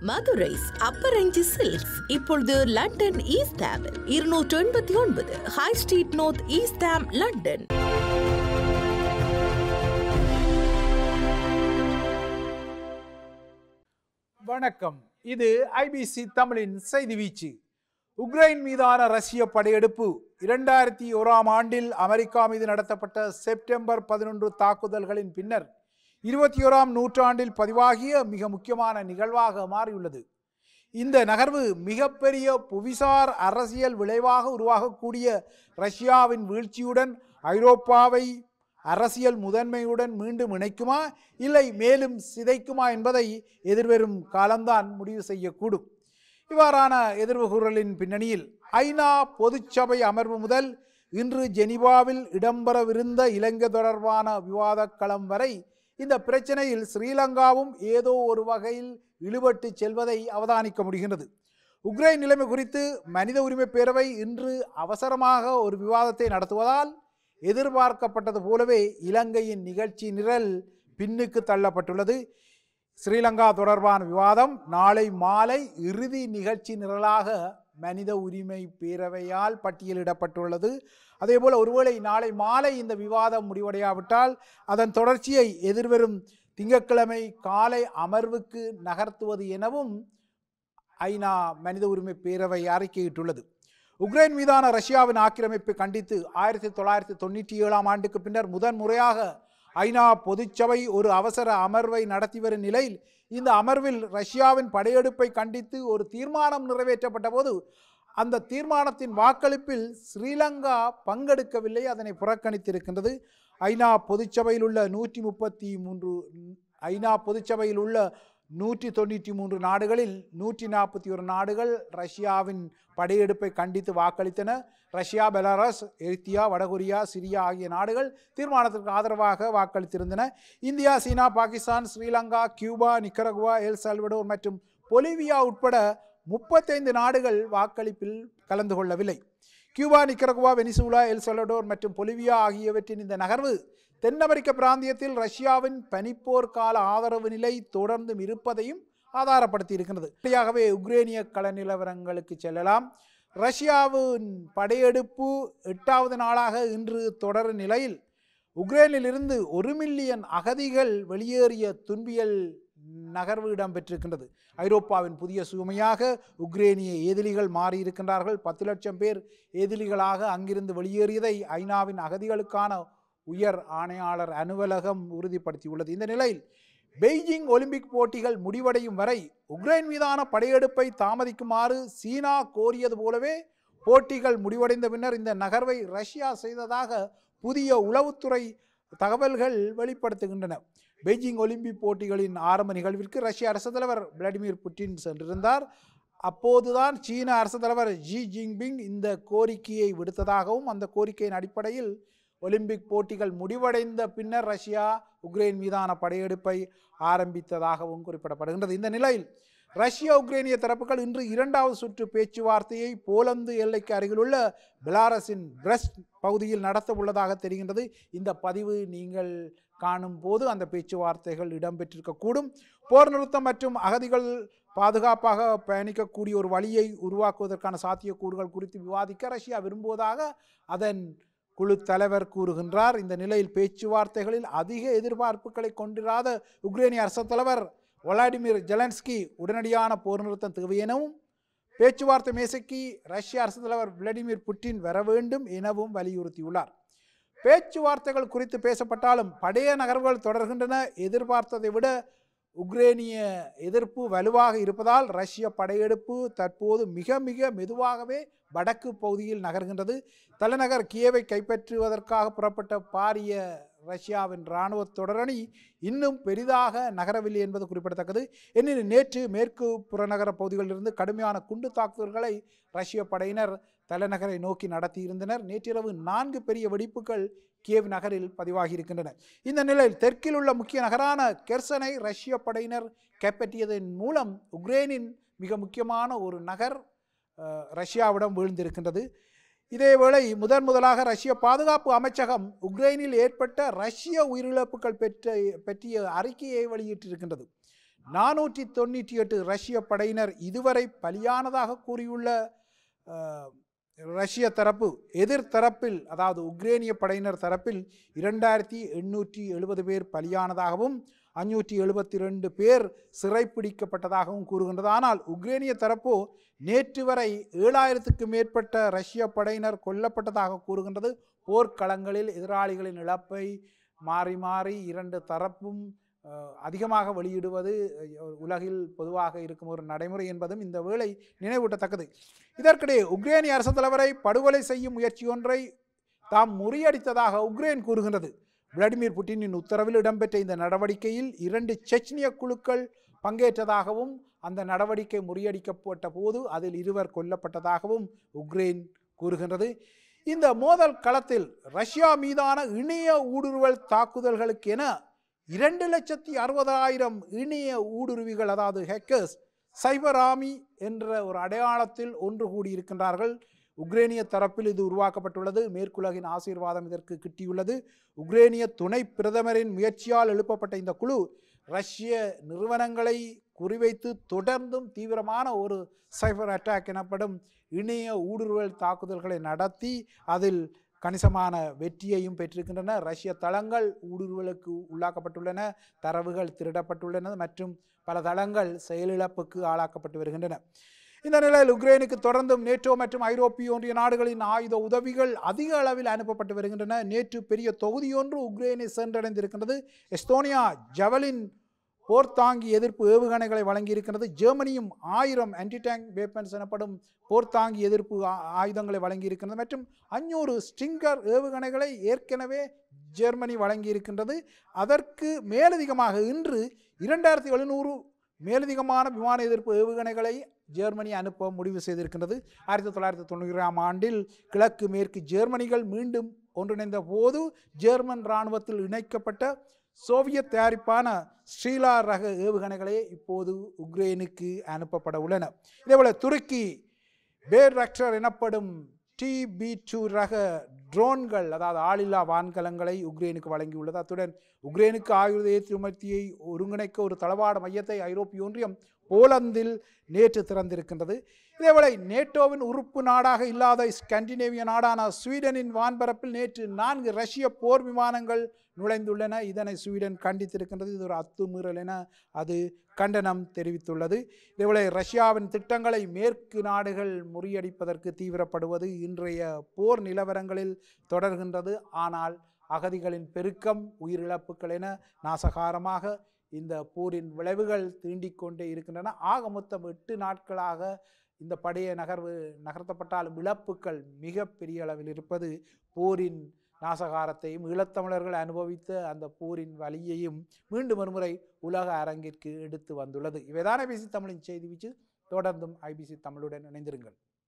Madurai's Apparanji silks இப்பொழுது London ஈஸ்டாமில் 289 high street north East Ham London. வணக்கம், இது ஐபிசி தமிழின் செய்தி வீச்சு. உக்ரைன் மீதான ரஷ்ய படையெடுப்பு 2001 ஆண்டில் அமெரிக்கா மீது நடத்தப்பட்ட செப்டம்பர் 11 தாக்குதல்களின் பின்னர் 21ஆம் நூற்றாண்டில் பதிவாகிய மிக முக்கியமான நிகழ்வாக மாறியுள்ளது. இந்த நகர்வு மிகப்பெரிய புவிசார் அரசியல் விளைவாக உருவாகக்கூடிய ரஷ்யாவின் வீழ்ச்சியுடன் ஐரோப்பாவை அரசியல் முதன்மையுடன் மீண்டும் இணைக்குமா இல்லை மேலும் சிதைக்குமா என்பதை எதிர்வரும் காலம்தான் முடிவு செய்யக்கூடும். இவ்வாறான எதிர்வுகூறலின் பின்னணியில் ஐநா பொதுச்சபை அமர்வு முதல் இன்று ஜெனீவாவில் இடம்பெறவிருந்த இலங்கை தொடர்பான விவாத களம் வரை இந்த பிரச்சனையில் ஸ்ரீலங்காவும் ஏதோ ஒரு வகையில் இழுபட்டு செல்வதை அவதானிக்க முடிகின்றது. உக்ரைன் நிலைமை குறித்து மனித உரிமை பேரவை இன்று அவசரமாக ஒரு விவாதத்தை நடத்துவதால் எதிர்பார்க்கப்பட்டது போலவே இலங்கையின் நிகழ்ச்சி நிரல் பின்னுக்கு தள்ளப்பட்டுள்ளது. ஸ்ரீலங்கா தொடர்பான விவாதம் நாளை மாலை இறுதி நிகழ்ச்சி நிரலாக மனித உரிமை பேரவையால் பட்டியலிடப்பட்டுள்ளது. அதேபோல் ஒருவேளை நாளை மாலை இந்த விவாதம் முடிவடையாவிட்டால் அதன் தொடர்ச்சியை எதிர்வரும் திங்கட்கிழமை காலை அமர்வுக்கு நகர்த்துவது எனவும் ஐநா மனித உரிமை பேரவை அறிக்கையிட்டுள்ளது. உக்ரைன் மீதான ரஷ்யாவின் ஆக்கிரமிப்பை கண்டித்து 1997ஆம் ஆண்டுக்கு பின்னர் முதன்முறையாக ஐநா பொதுச்சபை ஒரு அவசர அமர்வை நடத்தி வரும் நிலையில் இந்த அமர்வில் ரஷ்யாவின் படையெடுப்பை கண்டித்து ஒரு தீர்மானம் நிறைவேற்றப்பட்ட போது அந்த தீர்மானத்தின் வாக்களிப்பில் ஸ்ரீலங்கா பங்கெடுக்கவில்லை, அதனை புறக்கணித்திருக்கின்றது. ஐநா பொதுச்சபையில் உள்ள 193 நாடுகளில் 141 நாடுகள் ரஷ்யாவின் படையெடுப்பை கண்டித்து வாக்களித்தன. ரஷ்யா, பெலாரஸ், எரித்தியா, வடகொரியா, சிரியா ஆகிய நாடுகள் தீர்மானத்திற்கு ஆதரவாக வாக்களித்திருந்தன. இந்தியா, சீனா, Pakistan, Sri Lanka, Cuba, Nicaragua, El Salvador மற்றும் பொலிவியா உட்பட 35 நாடுகள் வாக்களிப்பில் கலந்து கொள்ளவில்லை. Cuba, Nicaragua, Venezuela, El Salvador மற்றும் பொலிவியா ஆகியவற்றின் இந்த நகர்வு தென் அமெரிக்க பிராந்தியத்தில் ரஷ்யாவின் பனிப்போர் கால ஆதரவு நிலை தொடர்ந்தும் இருப்பதையும் ஆதாரப்படுத்தி இருக்கின்றது. சரியாகவே உக்ரைனிய கள நிலவரங்களுக்கு செல்லலாம். ரஷ்யாவின் படையெடுப்பு 8வது நாளாக இன்று தொடரும் நிலையில் உக்ரைனில் இருந்து 1 மில்லியன் அகதிகள் வெளியேறிய துன்பியல் நகர்வு இடம்பெற்றிருக்கின்றது. ஐரோப்பாவின் புதிய சுமையாக உக்ரைனிய ஏதிலிகள் மாறியிருக்கின்றார்கள். 10 லட்சம் பேர் ஏதிலிகளாக அங்கிருந்து வெளியேறியதை ஐநாவின் அகதிகளுக்கான உயர் ஆணையாளர் அலுவலகம் உறுதிப்படுத்தியுள்ளது. இந்த நிலையில் பெய்ஜிங் ஒலிம்பிக் போட்டிகள் முடிவடையும் வரை உக்ரைன் மீதான படையெடுப்பை தாமதிக்குமாறு சீனா கோரியது போலவே போட்டிகள் முடிவடைந்த பின்னர் இந்த நகர்வை ரஷ்யா செய்ததாக புதிய உளவுத்துறை தகவல்கள் வெளிப்படுத்துகின்றன. பெய்ஜிங் ஒலிம்பிக் போட்டிகளின் ஆரம்ப நிகழ்விற்கு ரஷ்ய அரசு தலைவர் விளாடிமிர் புட்டின் சென்றிருந்தார். அப்போதுதான் சீன அரசு தலைவர் ஜி ஜின்பிங் இந்த கோரிக்கையை விடுத்ததாகவும் அந்த கோரிக்கையின் அடிப்படையில் ஒலிம்பிக் போட்டிகள் முடிவடைந்த பின்னர் ரஷ்யா உக்ரைன் மீதான படையெடுப்பை ஆரம்பித்ததாகவும் குறிப்பிடப்படுகின்றது. இந்த நிலையில் ரஷ்ய உக்ரைனிய தரப்புகள் இன்று 2வது சுற்று பேச்சுவார்த்தையை போலந்து எல்லைக்கு அருகிலுள்ள பெலாரஸின் பிரெஸ்ட் பகுதியில் நடத்த உள்ளதாக தெரிகின்றது. இந்த பதிவு நீங்கள் காணும் போது அந்த பேச்சுவார்த்தைகள் இடம்பெற்றிருக்கக்கூடும். போர் நிறுத்தம் மற்றும் அகதிகள் பாதுகாப்பாக பயணிக்கக்கூடிய ஒரு வழியை உருவாக்குவதற்கான சாத்தியக்கூறுகள் குறித்து விவாதிக்க ரஷ்யா விரும்புவதாக அதன் குழு தலைவர் கூறுகின்றார். இந்த நிலையில் பேச்சுவார்த்தைகளில் அதிக எதிர்பார்ப்புகளை கொண்டிராத உக்ரைனிய அரசு தலைவர் விளாடிமிர் ஜெலன்ஸ்கி உடனடியான போர் நிறுத்தம் தேவை எனவும் பேச்சுவார்த்தை மேசைக்கு ரஷ்ய அரசு தலைவர் விளாடிமிர் புட்டின் வர வேண்டும் எனவும் வலியுறுத்தியுள்ளார். பேச்சுவார்த்தைகள் குறித்து பேசப்பட்டாலும் படைய நகர்வுகள் தொடர்கின்றன. எதிர்பார்த்ததை விட உக்ரைனிய எதிர்ப்பு வலுவாக இருப்பதால் ரஷ்ய படையெடுப்பு தற்போது மிக மெதுவாகவே வடக்கு பகுதியில் நகர்கின்றது. தலைநகர் கியேவை கைப்பற்றுவதற்காக புறப்பட்ட பாரிய ரஷ்யாவின் இராணுவ தொடரணி இன்னும் பெரிதாக நகரவில்லை என்பது குறிப்பிடத்தக்கது. எனினும் நேற்று மேற்கு புறநகர பகுதிகளிலிருந்து கடுமையான குண்டு தாக்குதல்களை ரஷ்ய படையினர் தலைநகரை நோக்கி நடத்தியிருந்தனர். நேற்றிரவு 4 பெரிய வெடிப்புகள் கியேவ் நகரில் பதிவாகி இருக்கின்றன. இந்த நிலையில் தெற்கில் உள்ள முக்கிய நகரான கெர்சனை ரஷ்ய படையினர் கைப்பற்றியதன் மூலம் உக்ரைனின் மிக முக்கியமான ஒரு நகர் ரஷ்யாவிடம் வீழ்ந்திருக்கின்றது. இதேவேளை முதலாக ரஷ்ய பாதுகாப்பு அமைச்சகம் உக்ரைனில் ஏற்பட்ட ரஷ்ய உயிரிழப்புகள் பற்றிய அறிக்கையை வெளியிட்டிருக்கின்றது. 498 ரஷ்ய படையினர் இதுவரை பலியானதாக கூறியுள்ள ரஷ்ய தரப்பு, எதிர்த்தரப்பில் அதாவது உக்ரேனிய படையினர் தரப்பில் 2870 பேர் பலியானதாகவும் 572 பேர் சிறைப்பிடிக்கப்பட்டதாகவும் கூறுகின்றது. ஆனால் உக்ரேனிய தரப்போ நேற்று வரை 7000க்கு மேற்பட்ட ரஷ்ய படையினர் கொல்லப்பட்டதாக கூறுகின்றது. போர்க்களங்களில் எதிராளிகளின் இழப்பை மாறி மாறி இரண்டு தரப்பும் அதிகமாக வெளியிடுவது உலகில் பொதுவாக இருக்கும் ஒரு நடைமுறை என்பதும் இந்த வேளை நினைவூட்டத்தக்கது. இதற்கிடையே உக்ரேனிய அரசு தலைவரை படுகொலை செய்யும் முயற்சி ஒன்றை தாம் முறியடித்ததாக உக்ரைன் கூறுகின்றது. விளாடிமிர் புட்டினின் உத்தரவில் இடம்பெற்ற இந்த நடவடிக்கையில் 2 செச்னிய குழுக்கள் பங்கேற்றதாகவும் அந்த நடவடிக்கை முறியடிக்கப்பட்ட போது அதில் 2 கொல்லப்பட்டதாகவும் உக்ரைன் கூறுகின்றது. இந்த மோதல் களத்தில் ரஷ்யா மீதான இணைய ஊடுருவல் தாக்குதல்களுக்கென 2,60,000 இணைய ஊடுருவிகள் அதாவது ஹேக்கர்ஸ் சைபர் ஆர்மி என்ற ஒரு அடையாளத்தில் ஒன்று கூடியிருக்கின்றார்கள். உக்ரேனிய தரப்பில் இது உருவாக்கப்பட்டுள்ளது. மேற்குலகின் ஆசீர்வாதம் இதற்கு கிட்டியுள்ளது. உக்ரேனிய துணை பிரதமரின் முயற்சியால் எழுப்பப்பட்ட இந்த குழு ரஷ்ய நிறுவனங்களை குறிவைத்து தொடர்ந்தும் தீவிரமான ஒரு சைபர் அட்டாக் எனப்படும் இணைய ஊடுருவல் தாக்குதல்களை நடத்தி அதில் கணிசமான வெற்றியையும் பெற்றிருக்கின்றன. ரஷ்ய தளங்கள் ஊடுருவலுக்கு உள்ளாக்கப்பட்டுள்ளன, தரவுகள் திருடப்பட்டுள்ளன மற்றும் பல தளங்கள் செயலிழப்புக்கு ஆளாக்கப்பட்டு வருகின்றன. இந்த நிலையில் உக்ரைனுக்கு தொடர்ந்தும் நேட்டோ மற்றும் ஐரோப்பிய ஒன்றிய நாடுகளின் ஆயுத உதவிகள் அதிக அளவில் அனுப்பப்பட்டு வருகின்றன. நேற்று பெரிய தொகுதியொன்று உக்ரைனை சென்றடைந்திருக்கின்றது. எஸ்தோனியா ஜவலின் போர்த்தாங்கி எதிர்ப்பு ஏவுகணைகளை வழங்கியிருக்கிறது. ஜெர்மனியும் 1000 ஆன்டி டேங்க் வெப்பன்ஸ் எனப்படும் போர்த்தாங்கி எதிர்ப்பு ஆயுதங்களை வழங்கியிருக்கிறது மற்றும் 500 ஸ்டிங்கர் ஏவுகணைகளை ஏற்கனவே ஜெர்மனி வழங்கியிருக்கின்றது. அதற்கு மேலதிகமாக இன்று 2700 மேலதிகமான விமான எதிர்ப்பு ஏவுகணைகளை ஜெர்மனி அனுப்ப முடிவு செய்திருக்கின்றது. 1990ஆம் ஆண்டில் கிழக்கு மேற்கு ஜெர்மனிகள் மீண்டும் ஒன்றிணைந்த போது ஜெர்மன் இராணுவத்தில் இணைக்கப்பட்ட சோவியத் தயாரிப்பான ஸ்ரீலா ரக ஏவுகணைகளே இப்போது உக்ரைனுக்கு அனுப்பப்பட உள்ளன. இதேபோல துருக்கி பேரக்டர் எனப்படும் TB2 ரக ட்ரோன்கள் அதாவது ஆளில்லா வான்கலங்களை உக்ரைனுக்கு வழங்கியுள்ளது. அத்துடன் உக்ரைனுக்கு ஆயுத ஏற்றுமதியை ஒருங்கிணைக்க ஒரு தளவாட மையத்தை ஐரோப்பிய ஒன்றியம் போலந்தில் நேற்று திறந்திருக்கின்றது. இதேவேளை நேட்டோவின் உறுப்பு நாடாக இல்லாத ஸ்காண்டினேவிய நாடான ஸ்வீடனின் வான்பரப்பில் நேற்று 4 ரஷ்ய போர் விமானங்கள் நுழைந்துள்ளன. இதனை ஸ்வீடன் கண்டித்திருக்கின்றது. இது ஒரு அத்துமீறல் என அது கண்டனம் தெரிவித்துள்ளது. இதேவேளை ரஷ்யாவின் திட்டங்களை மேற்கு நாடுகள் முறியடிப்பதற்கு தீவிரப்படுவது இன்றைய போர் நிலவரங்களில் தொடர்கின்றது. ஆனால் அகதிகளின் பெருக்கம், உயிரிழப்புகள் என நாசகாரமாக இந்த போரின் விளைவுகள் தீண்டிக்கொண்டே இருக்கின்றன. ஆக மொத்தம் 8 நாட்களாக இந்த படைய நகர்த்தப்பட்டாலும் இழப்புகள் மிக பெரிய அளவில் இருப்பது போரின் நாசகாரத்தையும் ஈழத்தமிழர்கள் அனுபவித்த அந்த போரின் வலியையும் மீண்டும் ஒருமுறை உலக அரங்கிற்கு எடுத்து வந்துள்ளது. இவைதான் ஐபிசி தமிழின் செய்தி வீச்சு. தொடர்ந்தும் ஐபிசி தமிழுடன் இணைந்திருங்கள்.